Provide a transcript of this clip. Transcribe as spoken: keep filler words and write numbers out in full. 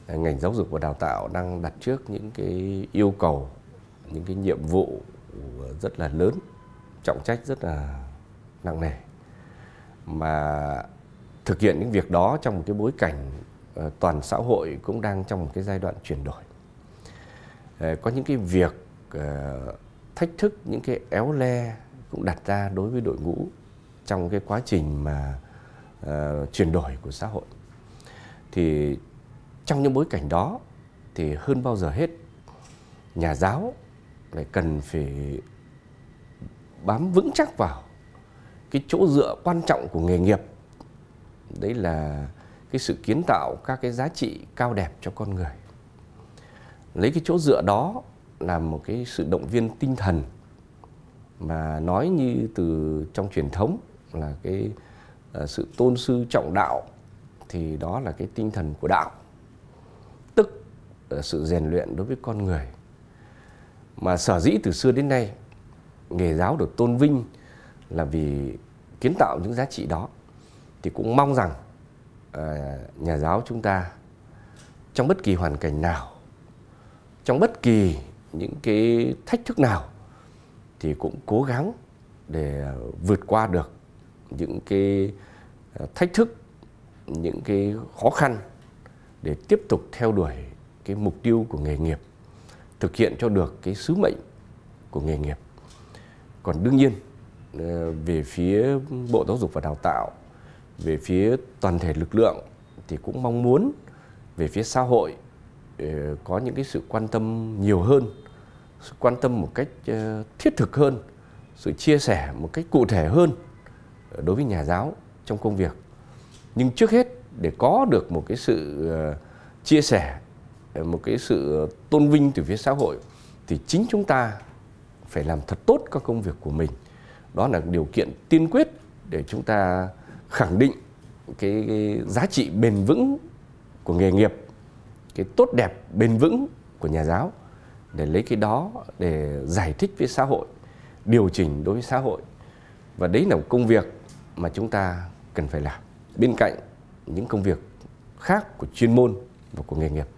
ngành giáo dục và đào tạo đang đặt trước những cái yêu cầu, những cái nhiệm vụ rất là lớn, trọng trách rất là nặng nề. Mà thực hiện những việc đó trong một cái bối cảnh toàn xã hội cũng đang trong một cái giai đoạn chuyển đổi. Có những cái việc thách thức, những cái éo le cũng đặt ra đối với đội ngũ trong cái quá trình mà uh, chuyển đổi của xã hội. Thì trong những bối cảnh đó thì hơn bao giờ hết, nhà giáo lại cần phải bám vững chắc vào cái chỗ dựa quan trọng của nghề nghiệp. Đấy là cái sự kiến tạo các cái giá trị cao đẹp cho con người. Lấy cái chỗ dựa đó làm một cái sự động viên tinh thần, mà nói như từ trong truyền thống là cái uh, sự tôn sư trọng đạo, thì đó là cái tinh thần của đạo, tức uh, sự rèn luyện đối với con người. Mà sở dĩ từ xưa đến nay nghề giáo được tôn vinh là vì kiến tạo những giá trị đó, thì cũng mong rằng uh, nhà giáo chúng ta trong bất kỳ hoàn cảnh nào, trong bất kỳ những cái thách thức nào, thì cũng cố gắng để vượt qua được những cái thách thức, những cái khó khăn, để tiếp tục theo đuổi cái mục tiêu của nghề nghiệp, thực hiện cho được cái sứ mệnh của nghề nghiệp. Còn đương nhiên, về phía Bộ Giáo dục và Đào tạo, về phía toàn thể lực lượng, thì cũng mong muốn về phía xã hội có những cái sự quan tâm nhiều hơn, sự quan tâm một cách thiết thực hơn, sự chia sẻ một cách cụ thể hơn đối với nhà giáo trong công việc. Nhưng trước hết, để có được một cái sự chia sẻ, một cái sự tôn vinh từ phía xã hội, thì chính chúng ta phải làm thật tốt các công việc của mình. Đó là điều kiện tiên quyết để chúng ta khẳng định cái, cái giá trị bền vững của nghề nghiệp, cái tốt đẹp bền vững của nhà giáo, để lấy cái đó để giải thích với xã hội, điều chỉnh đối với xã hội. Và đấy là một công việc mà chúng ta cần phải làm bên cạnh những công việc khác của chuyên môn và của nghề nghiệp.